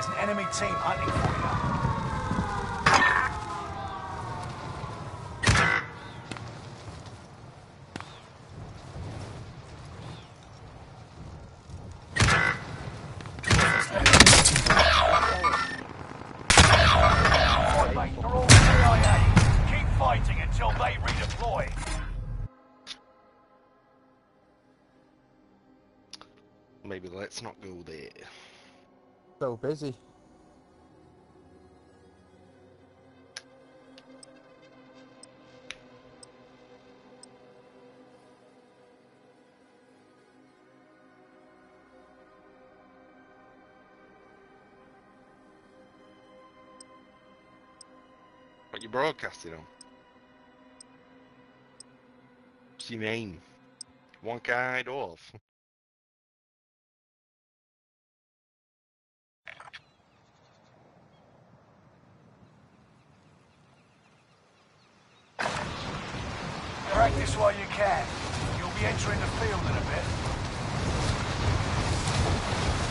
There's an enemy team hunting for you. They're all CIA. Keep fighting until they redeploy. Maybe let's not go there. So busy. What you broadcasting on? What's your name? One-eyed Wolf. Practice while you can. You'll be entering the field in a bit.